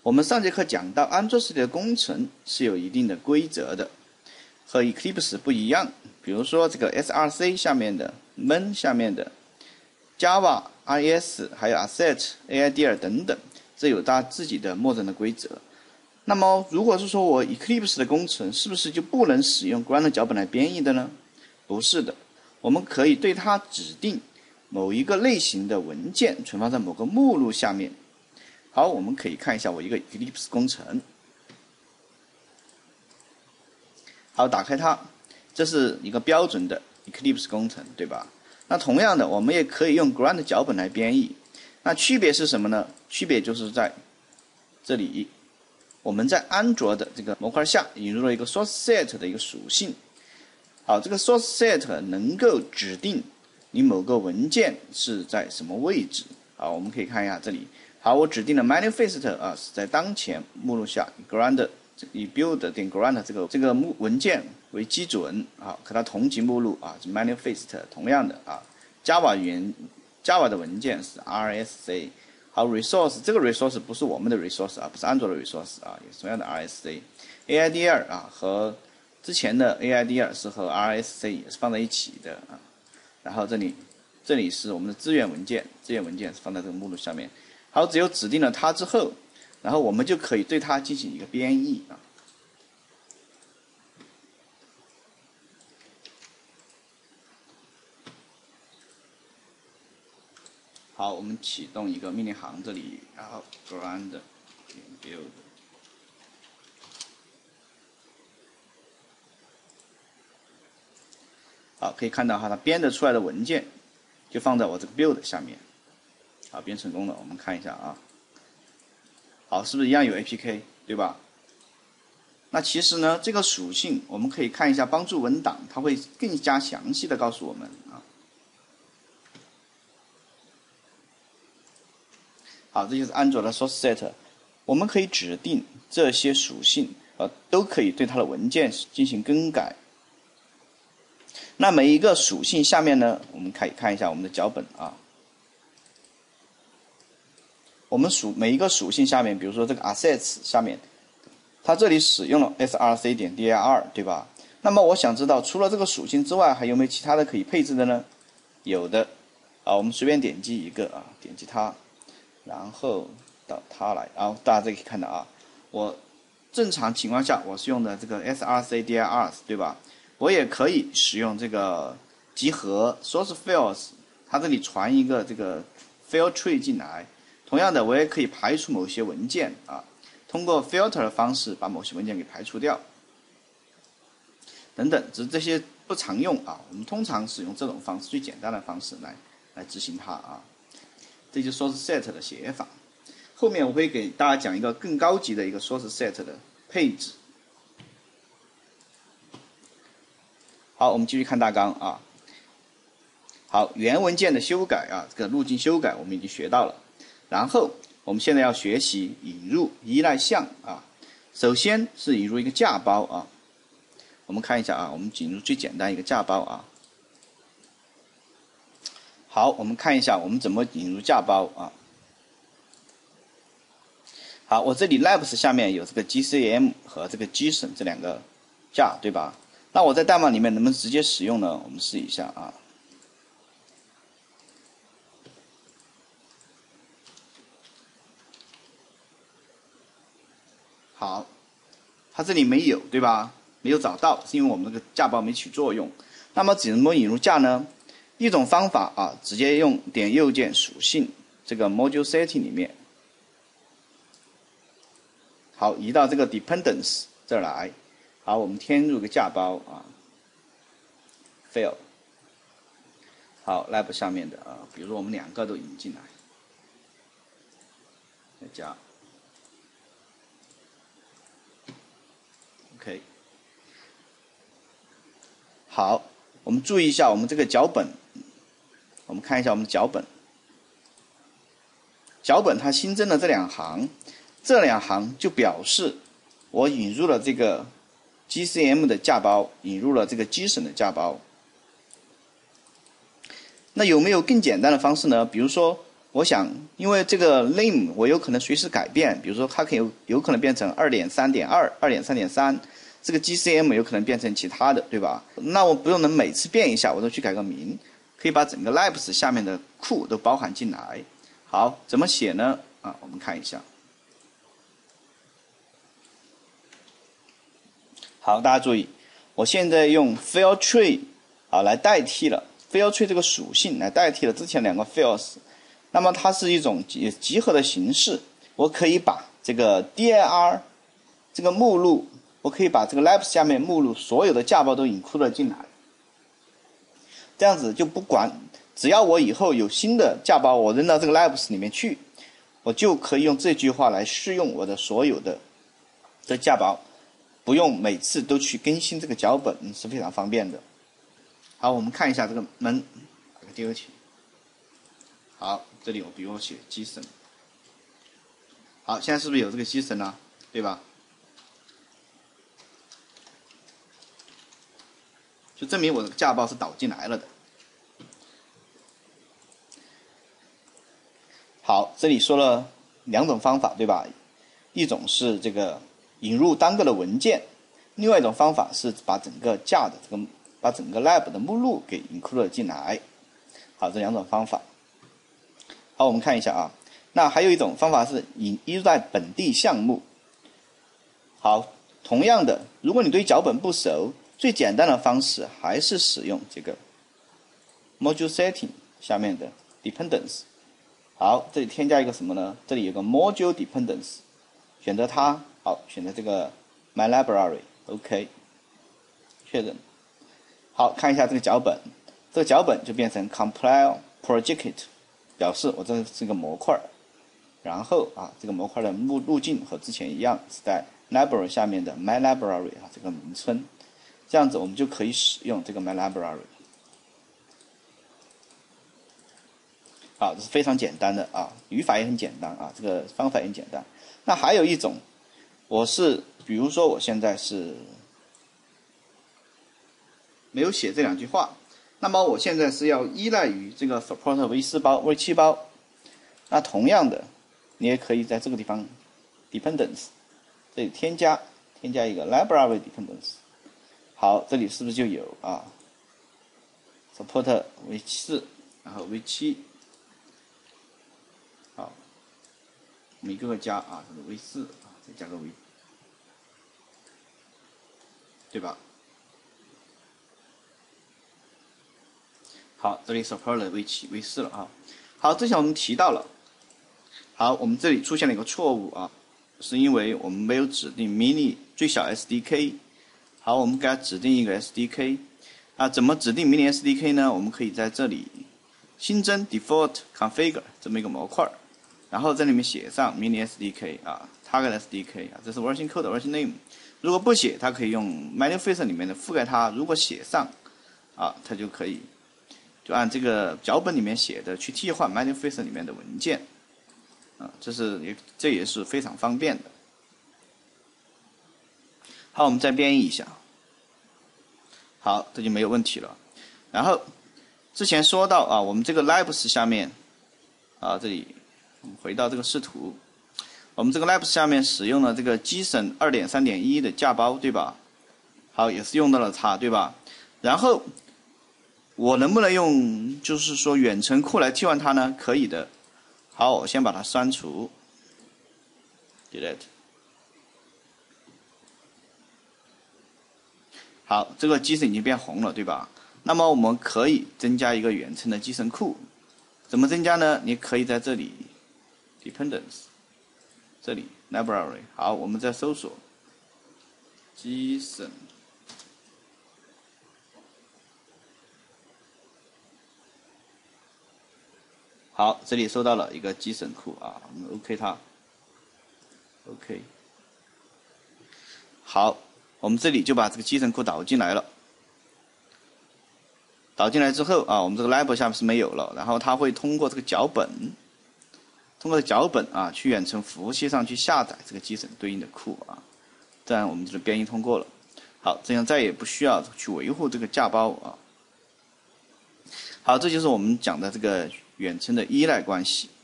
我们上节课讲到，安卓系列的工程是有一定的规则的，和 Eclipse 不一样。比如说这个 src 下面的、Main 下面的、Java、RES 还有 Asset、AIDR 等等，这有它自己的默认的规则。那么，如果是说我 Eclipse 的工程，是不是就不能使用 Grunt 脚本来编译的呢？不是的，我们可以对它指定某一个类型的文件存放在某个目录下面。好，我们可以看一下我一个 Eclipse 工程。好，打开它，这是一个标准的 Eclipse 工程，对吧？那同样的，我们也可以用 Grunt 脚本来编译。那区别是什么呢？区别就是在这里，我们在安卓的这个模块下引入了一个 source set 的一个属性。好，这个 source set 能够指定你某个文件是在什么位置。好，我们可以看一下这里。好，我指定了 manifest 是在当前目录下，以 Grunt 以 build 点 Grunt 这个文件为基准啊，和它同级目录是 manifest。同样的Java 语言 Java 的文件是 RSA。好 ，resource 这个 resource 不是我们的 resource 不是安卓的 resource 也是同样的 RSA。AIDR 和之前的 AIDR 是和 RSA 也是放在一起的然后这里是我们的资源文件，资源文件是放在这个目录下面。好，只有指定了它之后，然后我们就可以对它进行一个编译好，我们启动一个命令行，这里，然后 Grunt build。好，可以看到它编得出来的文件就放在我这个 build 下面。好，编成功了，我们看一下好，是不是一样有 APK， 对吧？那其实呢，这个属性我们可以看一下帮助文档，它会更加详细的告诉我们好，这就是安卓的 source set， 我们可以指定这些属性都可以对它的文件进行更改。那每一个属性下面呢，我们可以看一下我们的脚本我们每一个属性下面，比如说这个 assets 下面，它这里使用了 src 点 dir 对吧？那么我想知道，除了这个属性之外，还有没有其他的可以配置的呢？有的我们随便点击一个点击它，然后到它来，然后大家可以看到我正常情况下我是用的这个 src dir 对吧？我也可以使用这个集合 source files， 它这里传一个这个 file tree 进来。同样的，我也可以排除某些文件通过 filter 的方式把某些文件给排除掉，等等，只是这些不常用我们通常使用这种方式，最简单的方式来执行它这就是 source set 的写法。后面我会给大家讲一个更高级的一个 source set 的配置。好，我们继续看大纲好，原文件的修改这个路径修改我们已经学到了。然后我们现在要学习引入依赖项首先是引入一个架包我们看一下我们引入最简单一个架包好，我们看一下我们怎么引入架包好，我这里 labs 下面有这个 GCM 和这个 JSON 这两个架，对吧？那我在代码里面能不能直接使用呢？我们试一下好，它这里没有，对吧？没有找到，是因为我们这个架包没起作用。那么怎么引入架呢？一种方法直接用点右键属性这个 module setting 里面，好，移到这个 dependence 这儿来。好，我们添入个架包fail。好 ，lab 下面的比如说我们两个都引进来，再加。OK， 好，我们注意一下我们这个脚本，我们看一下我们的脚本。脚本它新增了这两行，这两行就表示我引入了这个 GCM 的架包，引入了这个 JSON 的架包。那有没有更简单的方式呢？比如说我想，因为这个 name 我有可能随时改变，比如说它有可能变成 2.3.2、2.3.3，这个 GCM 有可能变成其他的，对吧？那我不用能每次变一下我都去改个名，可以把整个 Labs 下面的库都包含进来。好，怎么写呢？我们看一下。好，大家注意，我现在用 field tree 来代替了 field tree 这个属性来代替了之前2个 fields。那么它是一种集合的形式，我可以把这个 dir 这个目录，我可以把这个 labs 下面目录所有的架包都 include 进来。这样子就不管，只要我以后有新的架包，我扔到这个 labs 里面去，我就可以用这句话来适用我的所有的架包，不用每次都去更新这个脚本，是非常方便的。好，我们看一下这个门，把它丢弃。好，这里我比如我写 JSON。好，现在是不是有这个 JSON 呢？对吧？就证明我的架包是导进来了的。好，这里说了2种方法，对吧？一种是这个引入单个的文件，另外一种方法是把整个架的把整个 lab 的目录给 include 进来。好，这2种方法。好，我们看一下啊。那还有一种方法是移入在本地项目。好，同样的，如果你对脚本不熟，最简单的方式还是使用这个 module setting 下面的 dependence。好，这里添加一个什么呢？这里有个 module dependence， 选择它。好，选择这个 my library，OK， 确认。好，看一下这个脚本，这个脚本就变成 compile project， 表示我这是个模块。然后这个模块的路径和之前一样，是在 library 下面的 my library 这个名称。这样子我们就可以使用这个 my library。好，这是非常简单的语法也很简单这个方法也很简单。那还有一种，比如说我现在是没有写这2句话，那么我现在是要依赖于这个 support v4 包、v7 包。那同样的，你也可以在这个地方 dependence 这里添加一个 library dependence。好，这里是不是就有support v4， 然后 v7。好，我们一个个加这个 v4 再加个 v， 对吧？好，这里 support v7、v4 了好，之前我们提到了。好，我们这里出现了一个错误是因为我们没有指定 mini 最小 SDK。好，我们给它指定一个 SDK。怎么指定 mini SDK 呢？我们可以在这里新增 default configure 这么一个模块，然后在里面写上 mini SDK target SDK 这是 version code version name。如果不写，它可以用 manifest 里面的覆盖它；如果写上它就可以就按这个脚本里面写的去替换 manifest 里面的文件。这也是非常方便的。好，我们再编译一下。好，这就没有问题了。然后之前说到我们这个 labs 下面这里我们回到这个视图，我们这个 labs 下面使用了这个 JSON 2.3.1 的架包，对吧？好，也是用到了它，对吧？然后我能不能用就是说远程库来替换它呢？可以的。好，我先把它删除 delete。 好，这个 JSON 已经变红了，对吧？那么我们可以增加一个远程的 JSON 库，怎么增加呢？你可以在这里 dependence 这里 library。 好，我们再搜索 JSON。好，这里收到了一个 JSON 库我们 OK 它 OK。 好，我们这里就把这个 JSON 库导进来了。导进来之后我们这个 lab 下面是没有了，然后它会通过这个脚本，去远程服务器上去下载这个 JSON 对应的库这样我们就是编译通过了。好，这样再也不需要去维护这个架包好，这就是我们讲的这个远程的依赖关系。